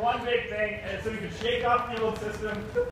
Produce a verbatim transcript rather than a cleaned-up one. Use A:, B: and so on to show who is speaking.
A: one big thing, and so we can shake off the old system.